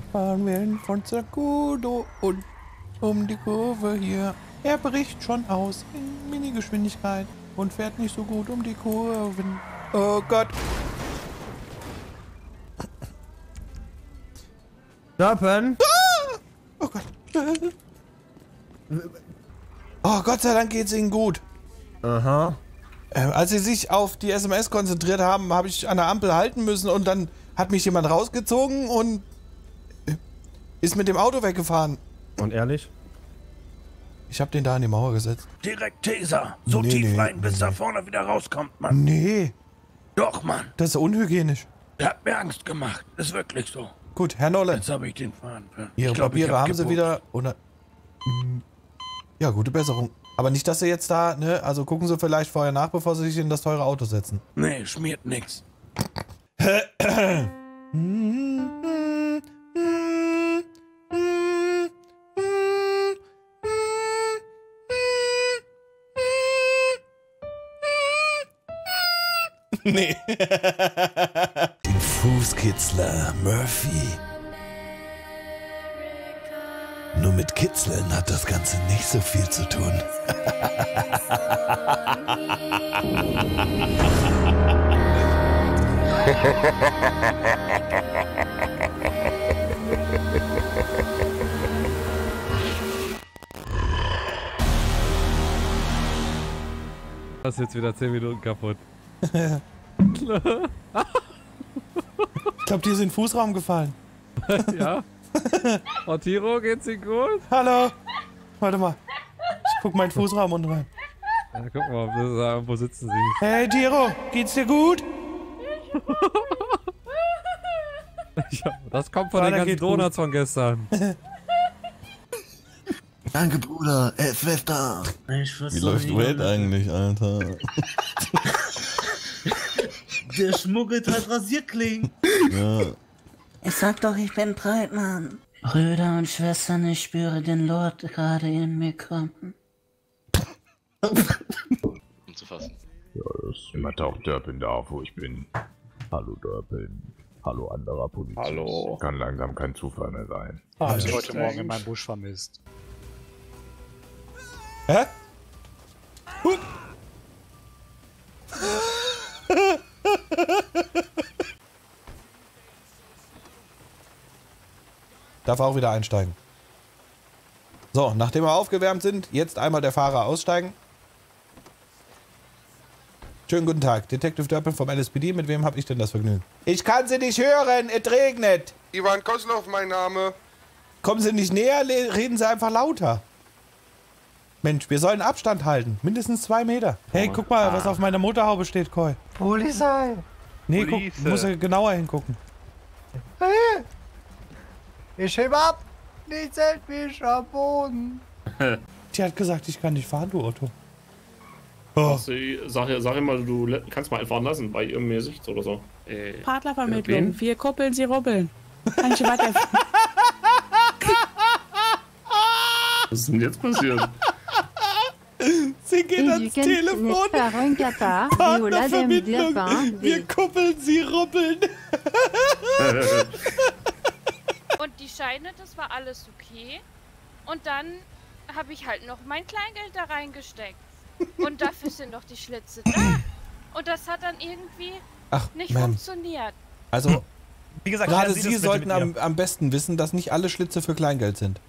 fahren wir von Zacudo und um die Kurve hier. Er bricht schon aus in Minigeschwindigkeit und fährt nicht so gut um die Kurven. Oh Gott. Stoppen! Ah! Oh Gott. Oh, Gott sei Dank geht's Ihnen gut. Aha. Als Sie sich auf die SMS konzentriert haben, habe ich an der Ampel halten müssen und dann hat mich jemand rausgezogen und ist mit dem Auto weggefahren. Und ehrlich? Ich habe den da an die Mauer gesetzt. Direkt Taser. So tief rein, bis da vorne wieder rauskommt, Mann. Nee. Doch, Mann. Das ist unhygienisch. Der hat mir Angst gemacht. Ist wirklich so. Gut, Herr Nolan. Jetzt habe ich den Fahren. Ihre Papiere haben Sie wieder. Oder, ja, gute Besserung. Aber nicht, dass Sie jetzt da, ne? Also gucken Sie vielleicht vorher nach, bevor Sie sich in das teure Auto setzen. Nee, schmiert nix. Nee. Den Fußkitzler Murphy. Nur mit Kitzeln hat das Ganze nicht so viel zu tun. Das ist jetzt wieder 10 Minuten kaputt. Ich glaube, die ist in den Fußraum gefallen. Ja? Oh, Tiro, geht's Ihnen gut? Hallo. Warte mal. Ich guck meinen Fußraum unten rein. Ja, guck mal, wo sitzen Sie? Hey, Tiro, geht's dir gut? Ja, das kommt von den ganzen Donuts von gestern. Danke, Bruder. Schwester. Wie läuft Wade eigentlich, Alter? Der schmuggelt halt Rasierklingen. Ja. Ich sag doch, ich bin Breitmann. Brüder und Schwestern, ich spüre den Lord gerade in mir kommen. Zu fassen. Ja, immer taucht Dörpin da auf, wo ich bin. Hallo Dörpin. Hallo anderer Polizist. Hallo. Kann langsam kein Zufall mehr sein. Ah, ich heute Morgen in meinem Busch vermisst. Hä? Darf auch wieder einsteigen. So, nachdem wir aufgewärmt sind, jetzt einmal der Fahrer aussteigen. Schönen guten Tag, Detective Dörpin vom LSPD. Mit wem habe ich denn das Vergnügen? Ich kann Sie nicht hören, es regnet. Ivan Koslov, mein Name. Kommen Sie nicht näher, reden Sie einfach lauter. Mensch, wir sollen Abstand halten. Mindestens 2 Meter. Hey, guck mal, was auf meiner Motorhaube steht, Koi. Polizei. Nee, guck, muss er genauer hingucken. Hey. Ich heb ab. Die zählt mich am Boden. Die hat gesagt, ich kann nicht fahren, du Otto. Oh. Sag ihm mal, du kannst mal fahren lassen bei irgendeiner Sicht oder so. Partnervermittlung. Wir kuppeln, sie rubbeln. Kann ich weiter... Was ist denn jetzt passiert? Sie geht ans Telefon. Partnervermittlung. Wir kuppeln, sie rubbeln. Und die Scheine, das war alles okay. Und dann habe ich halt noch mein Kleingeld da reingesteckt. Und dafür sind doch die Schlitze da. Und das hat dann irgendwie nicht funktioniert. Also, wie gesagt, gerade Sie sollten am besten wissen, dass nicht alle Schlitze für Kleingeld sind.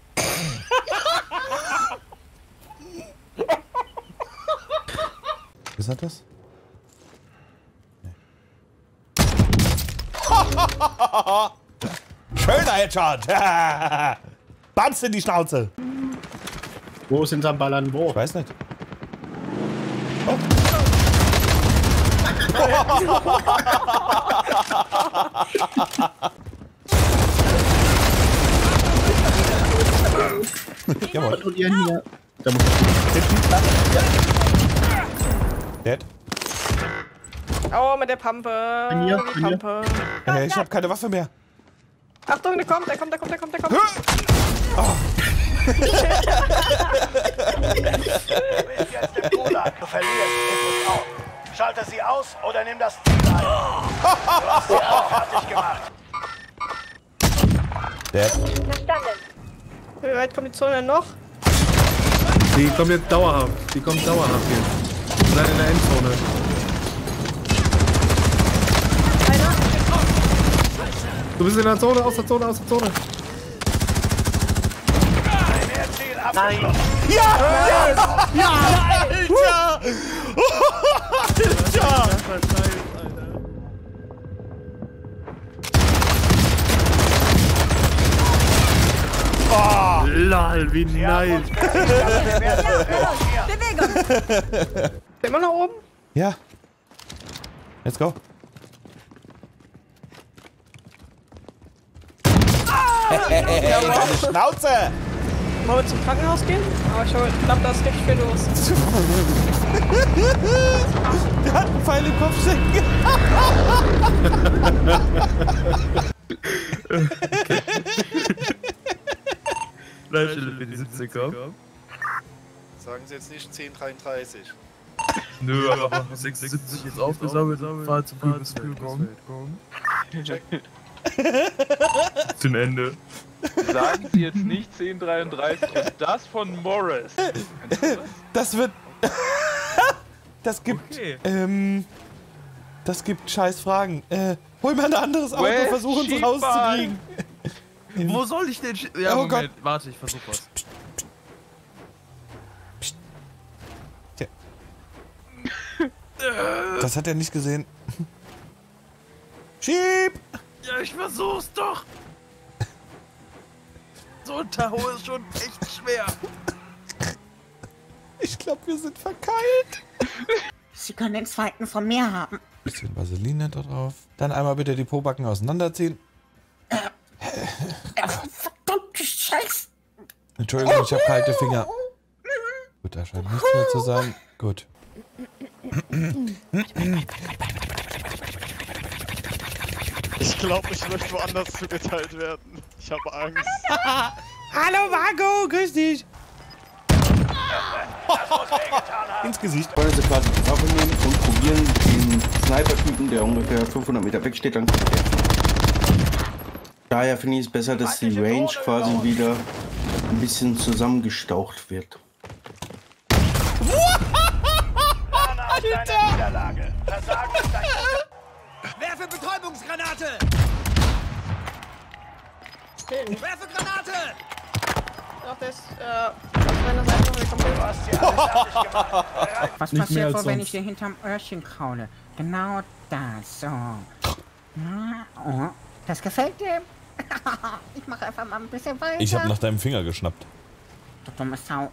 Ist das das? Nee. Schöner Headshot! Banz in die Schnauze! Wo sind am Ballern wo? Ich weiß nicht. Oh. Jawohl. Da muss Dead. Oh, mit der Pampe. Die Pampe. Hey, ich hab keine Waffe mehr. Achtung, der kommt. Oh. Jetzt im Gulag, du verlierst, ist auf. Schalte sie aus oder nimm das Ziel ein. Du hast sie auch fertig gemacht. Verstanden. Wie weit kommt die Zone noch? Die kommt jetzt dauerhaft. Die kommt dauerhaft jetzt. Wir sind in der Endzone. Du bist in der Zone, aus der Zone, aus der Zone. Nein! Ja! Ja! Ja! Alter! Alter! Oh, lol, wie nice. Bewegung! Sind wir nach oben? Ja. Let's go. Schnauze! Wollen wir zum Krankenhaus gehen? Aber ich glaube, da ist richtig viel los. Der hat einen Pfeil im Kopf stecken. Bleibstelle für die 17 kommen. Sagen Sie jetzt nicht 10:33. Nö, aber 76 jetzt aufgesammelt, fahr zum Kühlbesfeld kommen. Zum Ende. Sagen Sie jetzt nicht 10:33 und das von Morris. Das wird... Das gibt... Okay. Das gibt scheiß Fragen. Hol mal ein anderes Auto, versuch uns rauszukriegen. Wo soll ich denn... Ja, oh Moment, Gott. warte, ich versuch was. Tja. Das hat er nicht gesehen. Schieb! Ja, ich versuch's doch! So ein Tahoe ist schon echt schwer. Ich glaube, wir sind verkeilt. Sie können den zweiten von mir haben. Bisschen Vaseline da drauf. Dann einmal bitte die Pobacken auseinanderziehen. Verdammte Scheiße! Entschuldigung, ich habe kalte Finger. Gut, da scheint nichts mehr zu sein. Gut. Ich glaube, ich möchte woanders zugeteilt werden. Ich habe Angst. Hallo Marco, grüß dich. Ins Gesicht. Wollen Sie quasi die Waffe nehmen und probieren, den Sniper-Typen, der ungefähr 500 Meter weg steht, dann zu treffen. Daher finde ich es besser, dass die Range quasi wieder ein bisschen zusammengestaucht wird. Alter! Werfe Betäubungsgranate! Werfe Granate! Doch, das ist, auf meiner Seite noch komplett was. Was passiert wohl, wenn ich dir hinterm Öhrchen kraule? Genau das, so. Na, oh, das gefällt dir? Ich mache einfach mal ein bisschen weiter. Ich habe nach deinem Finger geschnappt. Du dumme Sau.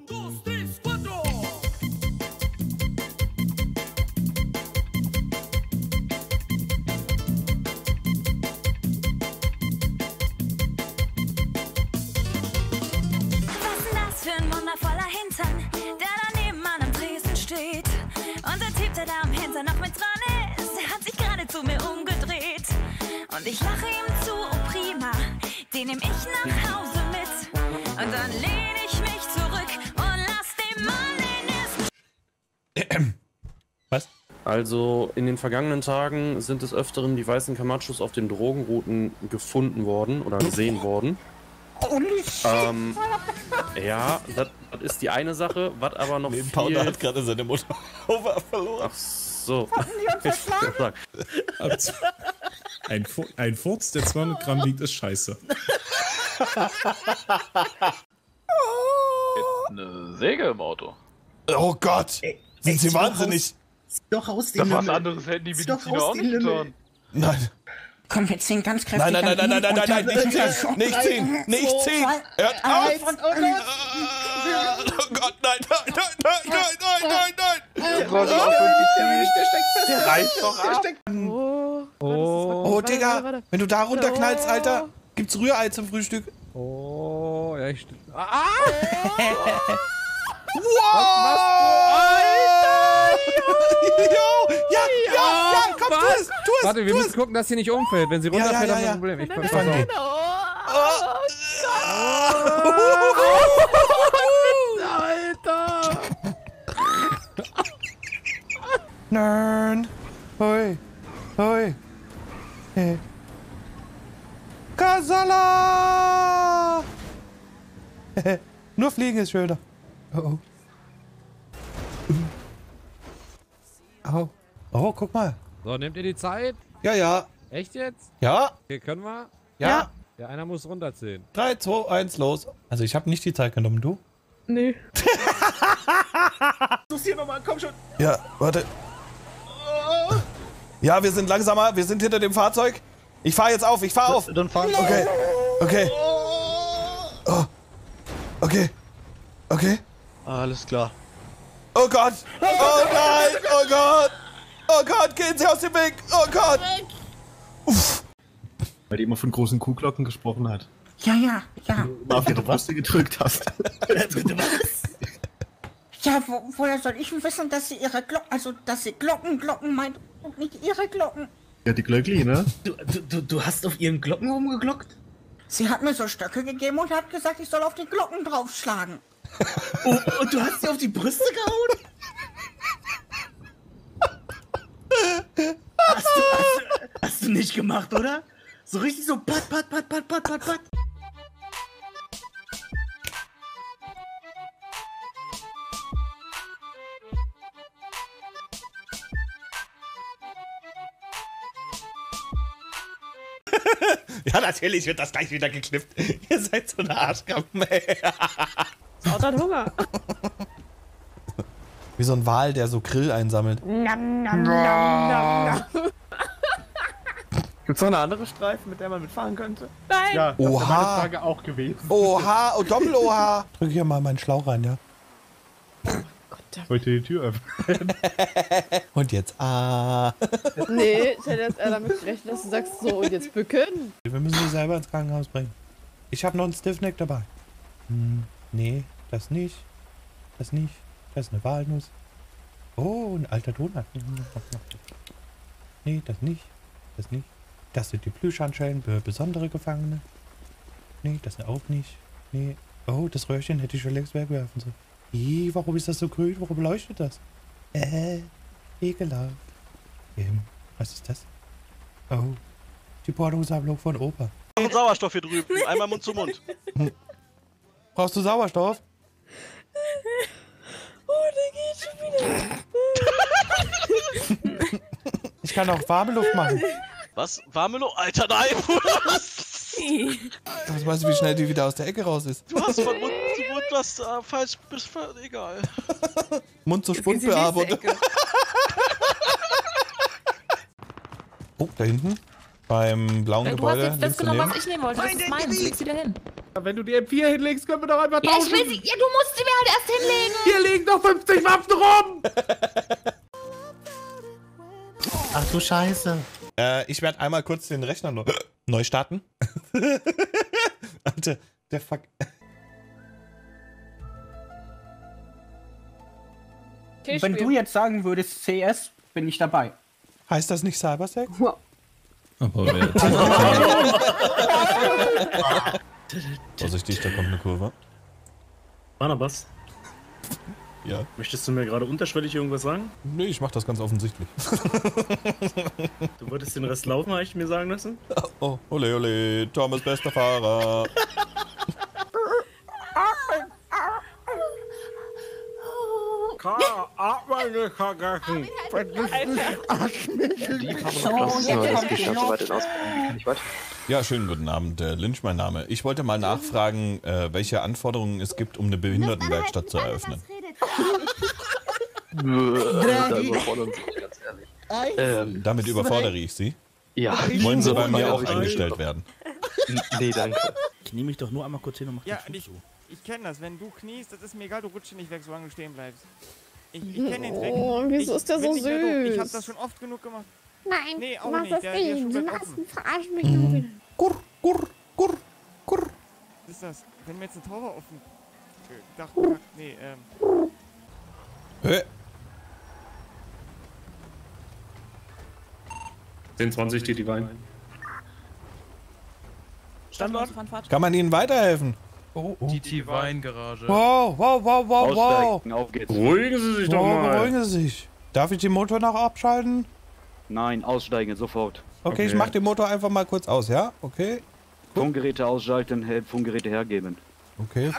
Und der Typ, der da am Hinter noch mit dran ist, der hat sich gerade zu mir umgedreht. Und ich lache ihm zu, oh prima, den nehm ich nach Hause mit. Und dann lehne ich mich zurück und lass den Mann in das... Was? Also, in den vergangenen Tagen sind des Öfteren die weißen Camachos auf den Drogenrouten gefunden worden oder gesehen worden. Holy shit! Ja, das ist die eine Sache, was aber noch viel... Paula hat gerade seine Mutter verloren. Ach so. Ein Furz, der 200 Gramm wiegt, ist scheiße. Eine Säge im Auto. Oh Gott! Sind Sie wahnsinnig? Doch aus den was anderes hätten die Mediziner auch nicht getan. Nein. Komm, wir ziehen ganz kräftig. Nein, nicht ziehen! Nicht ziehen! Nicht ziehen! Hört auf! Oh Gott, nein! Der reißt doch ab! Oh, Digga! Wenn du da runterknallst, Alter, gibt's Rührei zum Frühstück. Oh, ja, ich... Wow! Alter! Ja, komm, tu es! Warte, wir müssen gucken, dass sie nicht umfällt. Wenn sie runterfällt, haben wir ein Problem. Ich fange den. Alter! Nein! Hoi! Hoi! Hey. Gott! Masala! Nur fliegen ist schöner. Oh, oh. Oh. Oh, guck mal. So, nehmt ihr die Zeit? Ja, ja. Echt jetzt? Ja. Okay, können wir? Ja. Ja, einer muss runterzählen. 3, 2, 1, los. Also ich habe nicht die Zeit genommen, du? Nö. Versuch's hier nochmal, komm schon. Ja, warte. Ja, wir sind langsamer, wir sind hinter dem Fahrzeug. Ich fahr jetzt auf, ich fahr auf. Dann fahren wir. Okay, okay. Oh. Okay, okay. Alles klar. Oh Gott, oh nein, oh Gott. Oh Gott, gehen Sie aus dem Weg, oh Gott. Uff. Weil die immer von großen Kuhglocken gesprochen hat. Ja, ja, ja. Du immer auf ihre Brüste gedrückt hast. Ja, woher soll ich wissen, dass sie ihre Glocken, also dass sie Glocken meint und nicht ihre Glocken? Ja, die Glöckli, ne? Du hast auf ihren Glocken rumgeglockt? Sie hat mir so Stöcke gegeben und hat gesagt, ich soll auf die Glocken draufschlagen. Oh, und du hast sie auf die Brüste gehauen? Hast du nicht gemacht, oder? So richtig so pat. Ja, natürlich wird das gleich wieder geknippt. Ihr seid so eine Arschkappen, ey. Saut hat Hunger. Wie so ein Wal, der so Grill einsammelt. Gibt's noch eine andere Streifen, mit der man mitfahren könnte? Nein. Ja, das wäre Oha. meine Frage auch gewesen. Oha, oh, Doppel-Oha. Drück hier mal meinen Schlauch rein, ja. Ich wollte die Tür öffnen. Und jetzt, Nee, ich hätte jetzt eher damit gerechnet, dass du sagst, so, und jetzt bücken. Wir müssen sie selber ins Krankenhaus bringen. Ich habe noch einen Stiffneck dabei. Nee, das nicht. Das nicht. Das ist eine Walnuss. Oh, ein alter Donut. Nee, das nicht. Das nicht. Das sind die Plüschhandschellen für besondere Gefangene. Nee, das auch nicht. Nee. Oh, das Röhrchen hätte ich schon längst wegwerfen sollen. Warum ist das so grün? Warum leuchtet das? Ekelhaft. Was ist das? Oh, die Pornosammlung von Opa. Und Sauerstoff hier drüben. Einmal Mund zu Mund. Brauchst du Sauerstoff? Oh, der geht schon wieder. Ich kann auch warme Luft machen. Was? Warme Luft? Alter, nein! Was weißt du, wie schnell die wieder aus der Ecke raus ist? Du hast von Mund zu Mund was falsch. Egal. Mund zu Spund bearbeitet. Oh, da hinten. Beim blauen Gebäude. Du hast jetzt das genommen, was ich nehmen wollte. Das ist meins. Leg's wieder hin. Wenn du die M4 hinlegst, können wir doch einfach Ja, tauschen. ich will sie. Ja, du musst sie mir halt erst hinlegen. Hier liegen noch 50 Waffen rum! Ach du Scheiße. Ich werde einmal kurz den Rechner neu starten. Alter, der Fuck. Wenn du jetzt sagen würdest CS, bin ich dabei. Heißt das nicht Cybersex? Aber Vorsichtig, da kommt eine Kurve. Barnabas? Ja. Möchtest du mir gerade unterschwellig irgendwas sagen? Nee, ich mach das ganz offensichtlich. Du wolltest den Rest laufen, habe ich mir sagen lassen? Oh, ole ole, Tom ist bester Fahrer. Atmen nicht vergessen. Ja, schönen guten Abend, Lynch mein Name. Ich wollte mal nachfragen, welche Anforderungen es gibt, um eine Behindertenwerkstatt zu eröffnen. Da überfordern Sie mich, ganz ehrlich. Damit überfordere ich Sie. Ja. Wollen Sie bei mir auch eingestellt werden? Nee, danke. Knie mich doch nur einmal kurz hin und mach ja, den Fuß ich kenne das. Wenn du kniest, das ist mir egal, du rutschst nicht weg, solange du stehen bleibst. Ich kenne den Trick. Oh, wieso ist der so süß? Ich hab das schon oft genug gemacht. Nein, nee, auch mach nicht. das Der nicht. Schuh Du bleibt machst offen. verarsch mich nur wieder. Was ist das? Wenn mir jetzt ein Tor offen... Dach, nee, Hä? 10-20 die Wein. Standort? Kann man Ihnen weiterhelfen? Oh. Die Weingarage. Wow. Aussteigen, auf geht's. Beruhigen Sie sich doch mal. Beruhigen Sie sich. Darf ich den Motor noch abschalten? Nein, aussteigen, sofort. Okay, ich mach den Motor einfach mal kurz aus, ja? Okay. Funkgeräte ausschalten, Funkgeräte hergeben. Okay,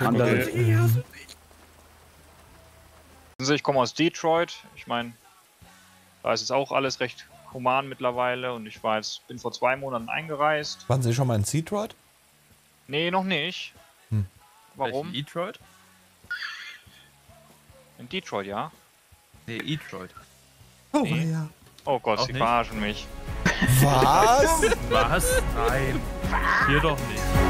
Also ich komme aus Detroit. Ich meine, da ist jetzt auch alles recht human mittlerweile und ich bin vor 2 Monaten eingereist. Waren Sie schon mal in Detroit? Nee, noch nicht. Warum? In Detroit? In Detroit, ja. Nee, Detroit. Oh, nee. ja. Oh Gott, Auch Sie nicht? verarschen mich. Was? Was? Nein. Hier doch nicht.